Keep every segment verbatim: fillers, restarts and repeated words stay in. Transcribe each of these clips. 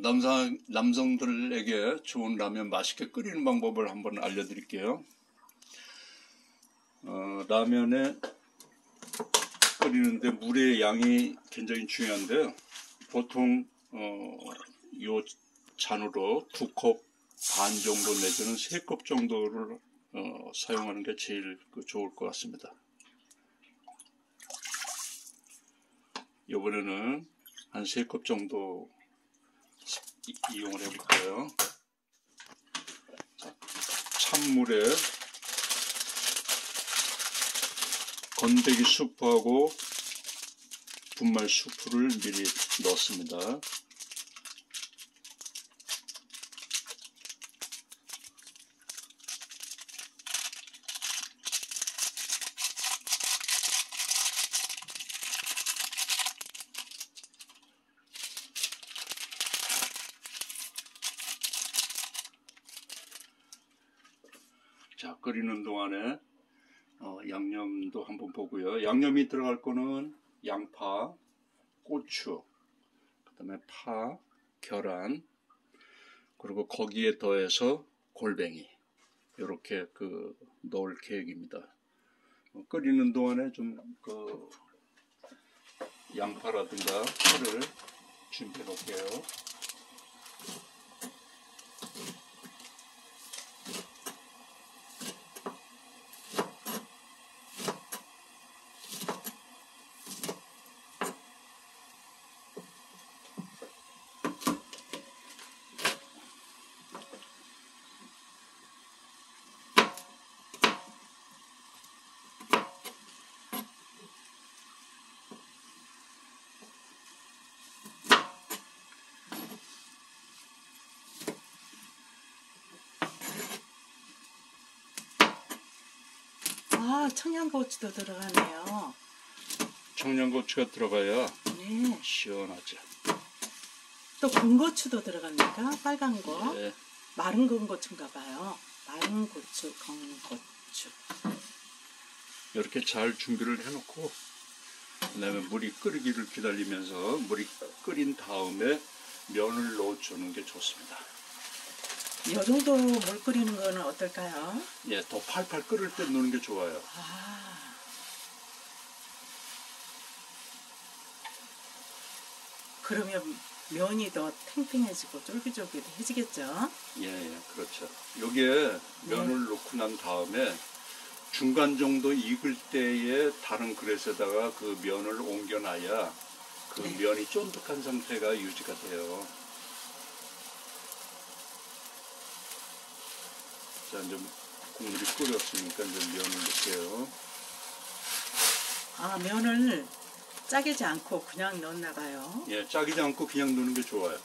남성, 남성들에게 좋은 라면 맛있게 끓이는 방법을 한번 알려드릴게요. 어, 라면에 끓이는데 물의 양이 굉장히 중요한데요. 보통 어, 요 잔으로 두 컵 반 정도 내지는 세 컵 정도를 어, 사용하는 게 제일 그, 좋을 것 같습니다. 이번에는 한 세 컵 정도 이, 이용을 해볼게요. 자, 찬물에 건더기 수프하고 분말 수프를 미리 넣습니다. 자, 끓이는 동안에 어, 양념도 한번 보고요. 양념이 들어갈 거는 양파, 고추, 그 다음에 파, 계란, 그리고 거기에 더해서 골뱅이 이렇게 그 넣을 계획입니다. 어, 끓이는 동안에 좀 그 양파라든가 파를 준비해 놓을게요. 아, 청양고추도 들어가네요. 청양고추가 들어가야 네. 시원하죠. 또 건고추도 들어갑니까? 빨간 거. 네. 마른 건고추인가 봐요. 마른 고추, 건고추. 이렇게 잘 준비를 해놓고 그다음에 물이 끓이기를 기다리면서 물이 끓인 다음에 면을 넣어주는 게 좋습니다. 이 정도 물 끓이는 거는 어떨까요? 예, 더 팔팔 끓을 때 넣는 게 좋아요. 아. 그러면 면이 더 탱탱해지고 쫄깃쫄깃해지겠죠? 예, 예, 그렇죠. 여기에 면을 네. 넣고 난 다음에 중간 정도 익을 때에 다른 그릇에다가 그 면을 옮겨놔야 그 네. 면이 쫀득한 상태가 유지가 돼요. 자, 이제 국물이 끓였으니까 이제 면을 넣을게요. 아, 면을 짜기지 않고 그냥 넣나 봐요. 예, 짜기지 않고 그냥 넣는 게 좋아요.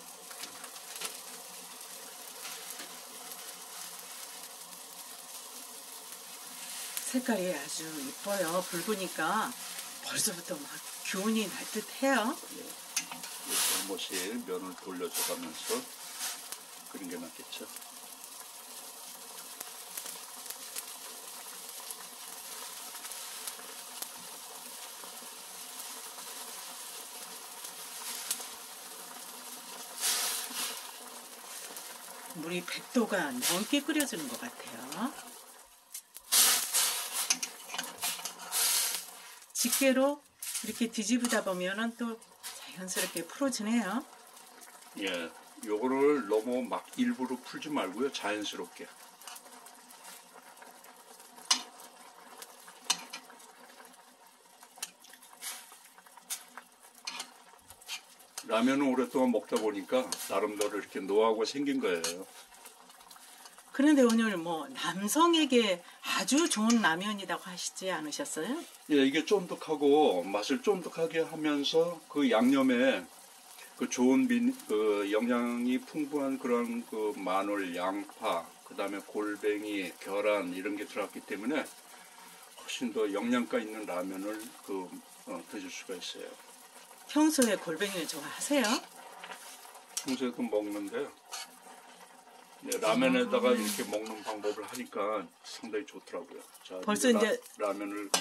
색깔이 아주 이뻐요. 붉으니까 벌써부터 막 기운이 날 듯해요. 예, 이렇게 한 번씩 면을 돌려줘 가면서 끓이는 게 낫겠죠. 물이 백 도가 넘게 끓여주는 것 같아요. 집게로 이렇게 뒤집으다 보면은 또 자연스럽게 풀어지네요. 예, 요거를 너무 막 일부러 풀지 말고요. 자연스럽게. 라면을 오랫동안 먹다 보니까 나름대로 이렇게 노하우가 생긴 거예요. 그런데 오늘 뭐 남성에게 아주 좋은 라면이라고 하시지 않으셨어요? 예, 이게 쫀득하고 맛을 쫀득하게 하면서 그 양념에 그 좋은 민, 그 영양이 풍부한 그런 그 마늘, 양파, 그 다음에 골뱅이, 계란 이런 게 들어갔기 때문에 훨씬 더 영양가 있는 라면을 그 어, 드실 수가 있어요. 평소에 골뱅이를 좋아하세요? 평소에도 먹는데요. 네, 라면에다가 이렇게 먹는 방법을 하니까 상당히 좋더라고요. 자, 벌써 이제 라, 라면을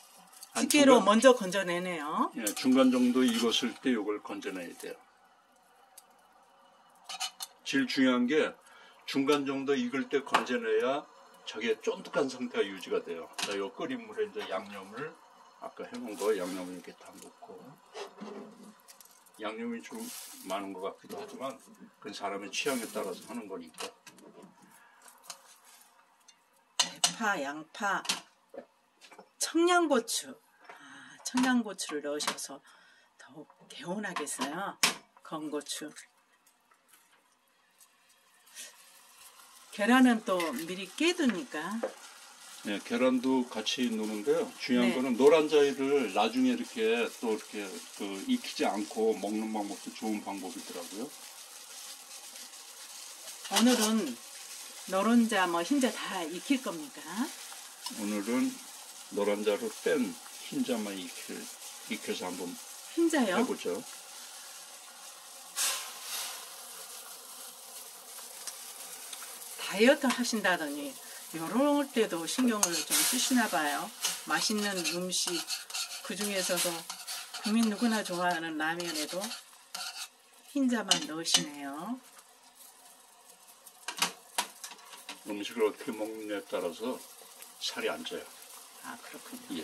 집게로 중간, 먼저 건져내네요. 예, 중간 정도 익었을 때 이걸 건져내야 돼요. 제일 중요한 게 중간 정도 익을 때 건져내야 저게 쫀득한 상태가 유지가 돼요. 자, 이 끓인 물에 이제 양념을 아까 해놓은 거 양념을 이렇게 다 넣고, 양념이 좀 많은 것 같기도 하지만 그건 사람의 취향에 따라서 하는 거니까. 대파, 양파, 청양고추. 아, 청양고추를 넣으셔서 더욱 개운하겠어요. 건고추. 계란은 또 미리 깨두니까. 네, 계란도 같이 넣는데요. 중요한 네. 거는 노란자이를 나중에 이렇게 또 이렇게 그 익히지 않고 먹는 방법도 좋은 방법이더라고요. 오늘은 노른자 뭐 흰자 다 익힐 겁니까? 오늘은 노란자로 뺀 흰자만 익혀, 익혀서 한번 흰자요? 해보죠. 다이어트 하신다더니 요럴 때도 신경을 좀 쓰시나 봐요. 맛있는 음식, 그 중에서도 국민 누구나 좋아하는 라면에도 흰자만 넣으시네요. 음식을 어떻게 먹느냐에 따라서 살이 안 쪄요. 아, 그렇군요. 예.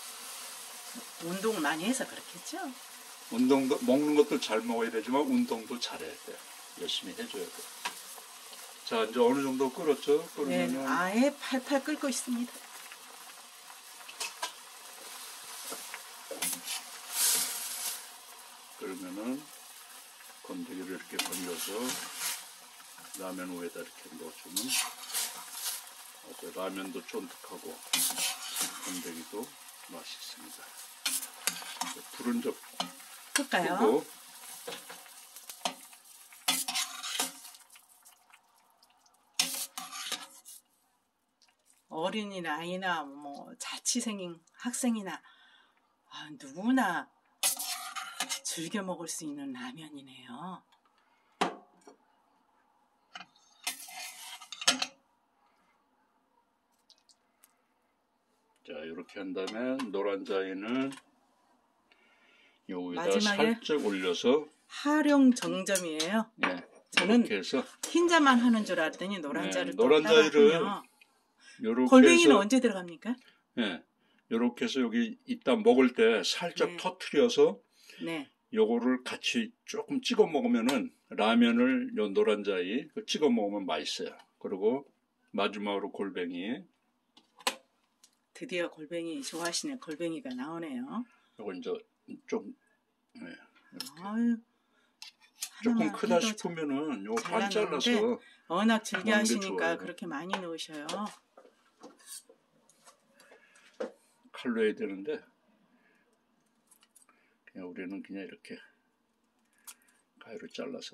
운동을 많이 해서 그렇겠죠? 운동도 먹는 것도 잘 먹어야 되지만 운동도 잘해야 돼요. 열심히 해줘야 돼요. 자, 이제 어느 정도 끓었죠? 네, 끓으면은 아예 팔팔 끓고 있습니다. 그러면은 건더기를 이렇게 건져서 라면 위에다 이렇게 넣어주면 아주 라면도 쫀득하고 건더기도 맛있습니다. 불은 좀 끌까요? 끄고 어린이나 아이나 뭐 자취생인 학생이나 아, 누구나 즐겨 먹을 수 있는 라면이네요. 자, 이렇게 한 다음에 노란자이는 여기다 마지막에 살짝 올려서 활용 정점이에요. 네, 저는 이렇게 해서 흰자만 하는 줄 알았더니 노란자를 네, 또 노란자를 따라하군요. 요렇게 골뱅이는 해서 언제 들어갑니까? 네, 요렇게 해서 여기 이따 먹을 때 살짝 네. 터트려서 네. 요거를 같이 조금 찍어 먹으면은 라면을 요 노란자이 찍어 먹으면 맛있어요. 그리고 마지막으로 골뱅이, 드디어 골뱅이 좋아하시는 골뱅이가 나오네요. 요거 이제 좀 네, 아유, 조금 하나만 크다 해도 싶으면은 요거 잘 반 잘라서 나오는데 워낙 즐겨 먹는 게 하시니까 좋아요. 그렇게 많이 넣으셔요. 칼로 해야 되는데 그냥 우리는 그냥 이렇게 가위로 잘라서.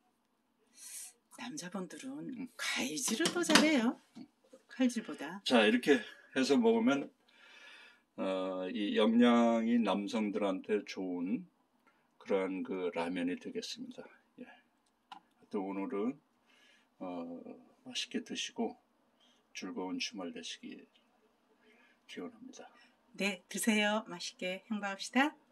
남자분들은 음. 가위질을 더 잘해요. 칼질보다. 자, 이렇게 해서 먹으면 어, 이 영양이 남성들한테 좋은 그러한 그 라면이 되겠습니다. 예. 또 오늘은 어, 맛있게 드시고 즐거운 주말 되시기 기원합니다. 네, 드세요. 맛있게 행복합시다.